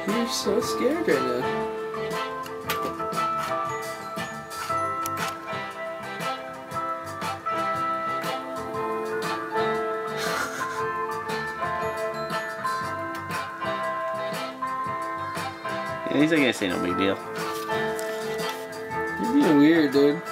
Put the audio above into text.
You're so scared right now. Yeah, he's not gonna say no big deal. You're being weird, dude.